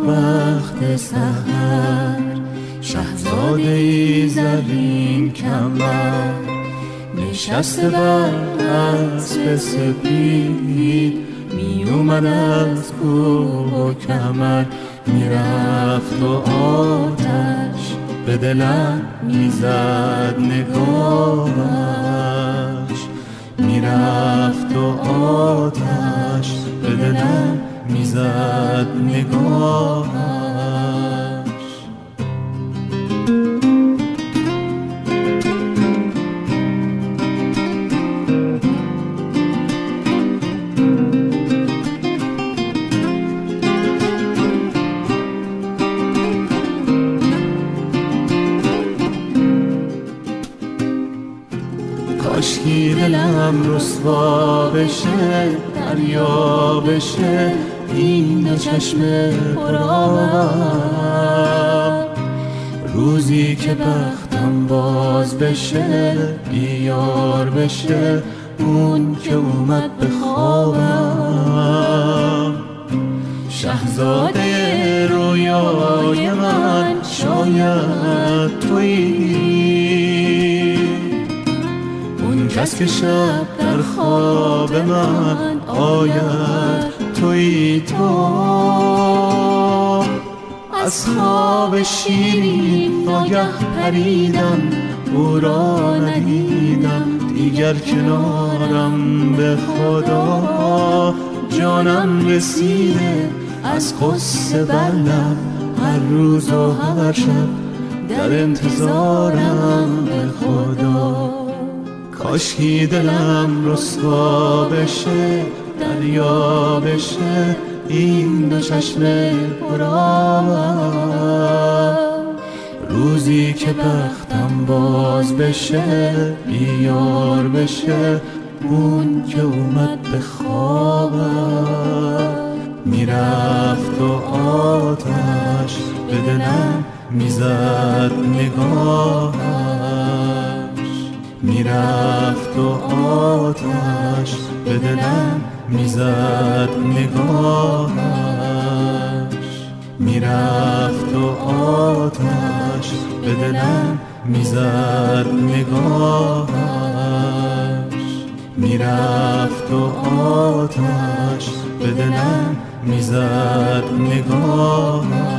وقت سحر، شهزاده ای زرین کمر، نشسته بر اسب سپید، می اومد از کوه و کمر، میرفت و آتش به دلم میزد نگاهش، میرفت و آتش به دلم میزد نگاهش. کاشکی دلم رسوا بشه، دریا بشه این دو چشم پرآب، روزی که بختم باز بشه، بیار بشه اون که اومد به خوابم. شهزاده رویای من شاید تویی، اون کس که شب در خواب من آید تویی تو. از خواب شیرین ناگه پریدم، او را ندیدم دیگر کنارم، به خدا جانم رسیده از قصه بر لب، هر روز و هر شب در انتظارم، به خدا. کاشکی دلم رسوا بشه، دریا بشه این دو چشم پرآب، روزی که بختم باز بشه، بیار بشه اون که اومد به خوابم. میرفت و آتش به دلم میزد نگاهش، میرفت و آتش به دلم میزد نگاهش، میرفت و آتش به دلم میزد نگاهش، میرفت و آتش به دلم میزد نگاهش.